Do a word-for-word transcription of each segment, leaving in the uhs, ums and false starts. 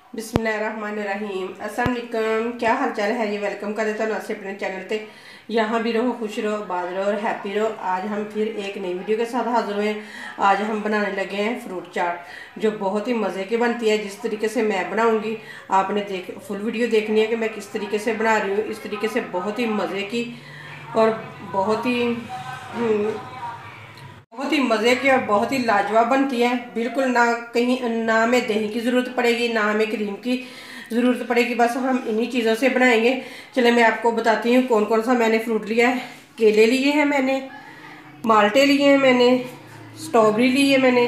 बिस्मिल्लाहिर्रहमानिर्रहीम। अस्सलाम वालेकुम। क्या हाल चाल है? ये वेलकम कर देता हूँ आपसे अपने चैनल पे। यहाँ भी रहो, खुश रहो, आबाद रहो और हैप्पी रहो। आज हम फिर एक नई वीडियो के साथ हाजिर हुए हैं। आज हम बनाने लगे हैं फ्रूट चाट, जो बहुत ही मज़े की बनती है। जिस तरीके से मैं बनाऊँगी, आपने देख फुल वीडियो देखनी है कि मैं किस तरीके से बना रही हूँ। इस तरीके से बहुत ही मज़े की और बहुत ही बहुत ही मज़े की और बहुत ही लाजवाब बनती है। बिल्कुल ना कहीं ना हमें दही की ज़रूरत पड़ेगी, ना हमें क्रीम की ज़रूरत पड़ेगी। बस हम इन्हीं चीज़ों से बनाएंगे। चले मैं आपको बताती हूँ कौन कौन सा मैंने फ्रूट लिया है। केले लिए हैं मैंने, माल्टे लिए हैं मैंने, स्ट्रॉबेरी ली है मैंने,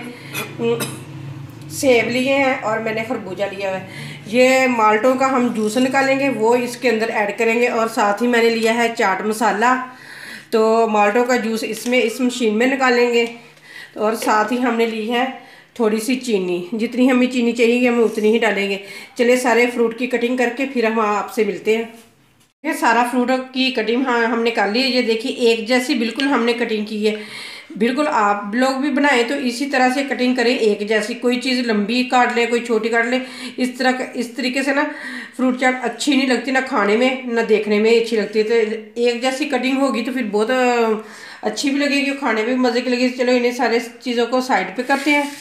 सेब लिए हैं और मैंने खरबूजा लिया हुआ है। ये माल्टों का हम जूस निकालेंगे, वो इसके अंदर ऐड करेंगे। और साथ ही मैंने लिया है चाट मसाला, तो माल्टों का जूस इसमें इस मशीन में निकालेंगे। और साथ ही हमने ली है थोड़ी सी चीनी, जितनी हमें चीनी चाहिए हम उतनी ही डालेंगे। चलिए सारे फ्रूट की कटिंग करके फिर हम आपसे मिलते हैं। ये सारा फ्रूट की कटिंग हाँ हमने कर ली है। ये देखिए एक जैसी बिल्कुल हमने कटिंग की है। बिल्कुल आप लोग भी बनाएं तो इसी तरह से कटिंग करें, एक जैसी। कोई चीज़ लंबी काट ले, कोई छोटी काट ले। इस तरह इस तरीके से ना फ्रूट चाट अच्छी नहीं लगती, ना खाने में ना देखने में अच्छी लगती है। तो एक जैसी कटिंग होगी तो फिर बहुत अच्छी भी लगेगी, खाने में भी मज़े की लगेगी। चलो इन्हें सारे चीज़ों को साइड पे करते हैं।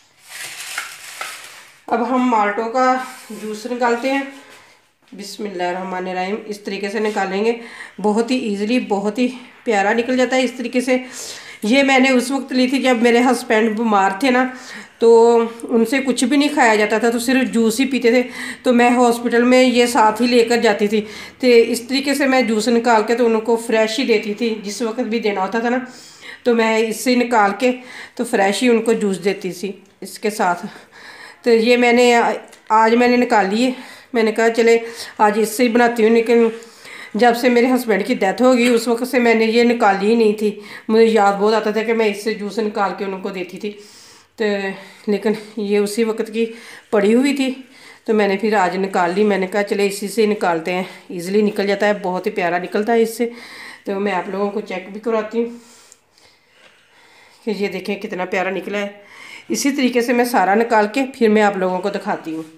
अब हम माल्टों का जूस निकालते हैं। बिस्मिल्लाहिर्रहमानिर्रहीम। इस तरीके से निकालेंगे, बहुत ही इजीली, बहुत ही प्यारा निकल जाता है इस तरीके से। ये मैंने उस वक्त ली थी जब मेरे हस्बैंड बीमार थे ना, तो उनसे कुछ भी नहीं खाया जाता था, तो सिर्फ जूस ही पीते थे। तो मैं हॉस्पिटल में ये साथ ही लेकर जाती थी। तो इस तरीके से मैं जूस निकाल के तो उनको फ्रेश ही देती थी। जिस वक्त भी देना होता था ना, तो मैं इससे निकाल के तो फ्रेश ही उनको जूस देती थी इसके साथ। तो ये मैंने आज मैंने निकाली है। मैंने कहा चले आज इससे ही बनाती हूँ। लेकिन जब से मेरे हस्बैंड की डेथ हो गई उस वक्त से मैंने ये निकाली ही नहीं थी। मुझे याद बहुत आता था कि मैं इससे जूस निकाल के उनको देती थी। तो लेकिन ये उसी वक्त की पड़ी हुई थी, तो मैंने फिर आज निकाल ली। मैंने कहा चले इसी से निकालते हैं, ईज़िली निकल जाता है, बहुत ही प्यारा निकलता है इससे। तो मैं आप लोगों को चेक भी करवाती हूँ कि ये देखें कितना प्यारा निकला है। इसी तरीके से मैं सारा निकाल के फिर मैं आप लोगों को दिखाती हूँ।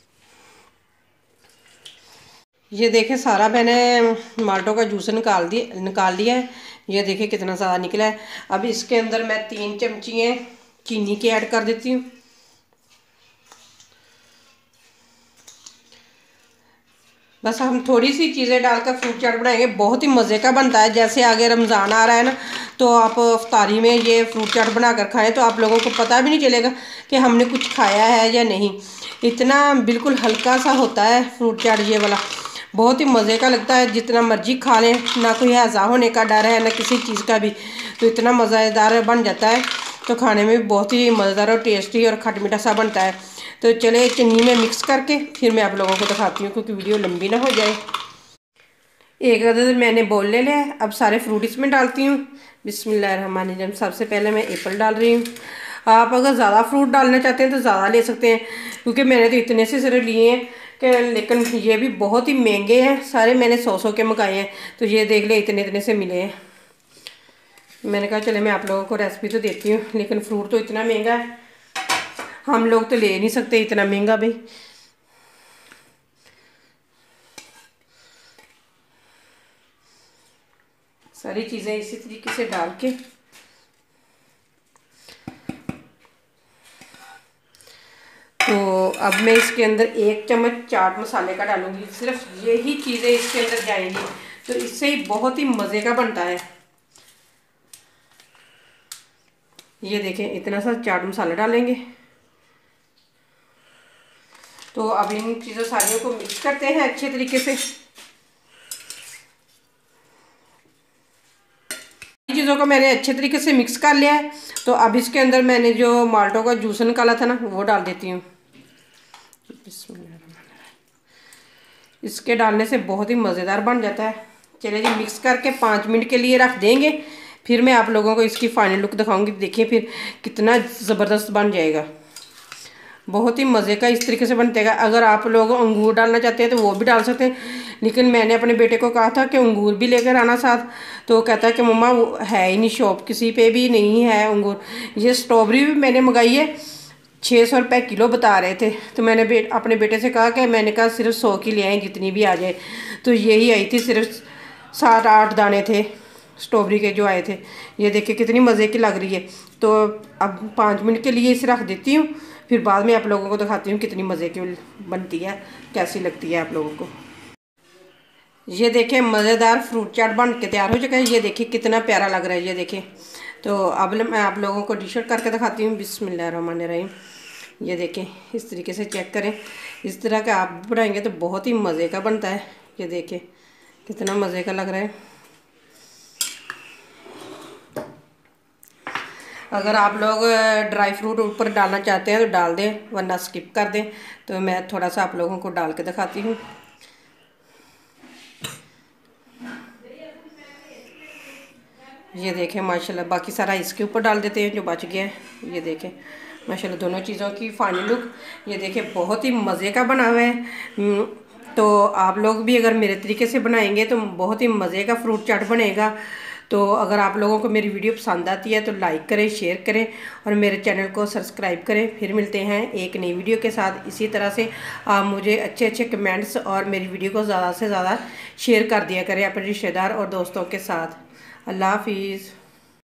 ये देखें सारा मैंने माल्टों का जूस निकाल दिया निकाल लिया है। ये देखें कितना ज़्यादा निकला है। अब इसके अंदर मैं तीन चमचियाँ चीनी के ऐड कर देती हूँ। बस हम थोड़ी सी चीज़ें डालकर फ्रूट चाट बनाएंगे, बहुत ही मज़े का बनता है। जैसे आगे रमज़ान आ रहा है ना, तो आप इफ्तारी में ये फ्रूट चाट बनाकर खाएं तो आप लोगों को पता भी नहीं चलेगा कि हमने कुछ खाया है या नहीं। इतना बिल्कुल हल्का सा होता है फ्रूट चाट ये वाला, बहुत ही मज़े का लगता है। जितना मर्जी खा लें, ना कोई हैज़ा होने का डर है ना किसी चीज़ का भी। तो इतना मज़ेदार बन जाता है, तो खाने में भी बहुत ही मज़ेदार और टेस्टी और खट मीठा सा बनता है। तो चले चीनी में मिक्स करके फिर मैं आप लोगों को दिखाती हूँ, क्योंकि वीडियो लंबी ना हो जाए। एक अदद मैंने बोल ले लिया है। अब सारे फ्रूट इसमें डालती हूँ। बिस्मिल्लाहिर्रहमानिर्रहीम। सबसे पहले मैं एप्पल डाल रही हूँ। आप अगर ज़्यादा फ्रूट डालना चाहते हैं तो ज़्यादा ले सकते हैं, क्योंकि मैंने तो इतने से सिर्फ लिए हैं कि, लेकिन ये भी बहुत ही महंगे हैं। सारे मैंने सौ सौ के मंगाए हैं, तो ये देख ले इतने इतने से मिले हैं। मैंने कहा चले मैं आप लोगों को रेसिपी तो देती हूँ, लेकिन फ्रूट तो इतना महंगा है, हम लोग तो ले नहीं सकते इतना महंगा भाई। सारी चीज़ें इसी तरीके से डाल के तो अब मैं इसके अंदर एक चम्मच चाट मसाले का डालूंगी। सिर्फ यही चीज़ें इसके अंदर जाएंगी, तो इससे ही बहुत ही मज़े का बनता है। ये देखें इतना सा चाट मसाला डालेंगे। तो अब इन चीज़ों सारियों को मिक्स करते हैं अच्छे तरीके से। चीज़ों को मैंने अच्छे तरीके से मिक्स कर लिया है। तो अब इसके अंदर मैंने जो माल्टों का जूस निकाला था ना, वो डाल देती हूँ। इसके डालने से बहुत ही मज़ेदार बन जाता है। चलिए जी मिक्स करके पाँच मिनट के लिए रख देंगे, फिर मैं आप लोगों को इसकी फाइनल लुक दिखाऊंगी। देखिए फिर कितना ज़बरदस्त बन जाएगा, बहुत ही मज़े का इस तरीके से बनता है। अगर आप लोग अंगूर डालना चाहते हैं तो वो भी डाल सकते हैं, लेकिन मैंने अपने बेटे को कहा था कि अंगूर भी लेकर आना साथ, तो कहता है कि मम्मा वो है ही नहीं, शॉप किसी पे भी नहीं है अंगूर। ये स्ट्रॉबेरी भी मैंने मंगाई है, छः सौ रुपये किलो बता रहे थे। तो मैंने बे, अपने बेटे से कहा कि मैंने कहा सिर्फ सौ की ले आए, जितनी भी आ जाए। तो यही आई थी, सिर्फ सात आठ दाने थे स्ट्रॉबेरी के जो आए थे। ये देखिए कितनी मज़े की लग रही है। तो अब पाँच मिनट के लिए इसे रख देती हूँ, फिर बाद में आप लोगों को दिखाती हूँ कितनी मज़े की बनती है, कैसी लगती है आप लोगों को। ये देखिए मज़ेदार फ्रूट चाट बन के तैयार हो चुका है। ये देखिए कितना प्यारा लग रहा है, ये देखिए। तो अब मैं आप लोगों को डिश आउट करके दिखाती हूँ। बिस्मिल्लाहिर्रहमानिर्रहीम। ये देखें, इस तरीके से चेक करें। इस तरह का आप बनाएंगे तो बहुत ही मज़े का बनता है। ये देखें कितना मज़े का लग रहा है। अगर आप लोग ड्राई फ्रूट ऊपर डालना चाहते हैं तो डाल दें, वरना स्किप कर दें। तो मैं थोड़ा सा आप लोगों को डाल के दिखाती हूँ। ये देखें माशाल्लाह, बाकी सारा इसके ऊपर डाल देते हैं जो बच गया है। ये देखें माशाल्लाह दोनों चीज़ों की फाइनल लुक। ये देखें बहुत ही मज़े का बना हुआ है। तो आप लोग भी अगर मेरे तरीके से बनाएंगे तो बहुत ही मज़े का फ्रूट चाट बनेगा। तो अगर आप लोगों को मेरी वीडियो पसंद आती है तो लाइक करें, शेयर करें और मेरे चैनल को सब्सक्राइब करें। फिर मिलते हैं एक नई वीडियो के साथ। इसी तरह से आप मुझे अच्छे अच्छे कमेंट्स और मेरी वीडियो को ज़्यादा से ज़्यादा शेयर कर दिया करें अपने रिश्तेदार और दोस्तों के साथ। अल्लाह हाफिज़।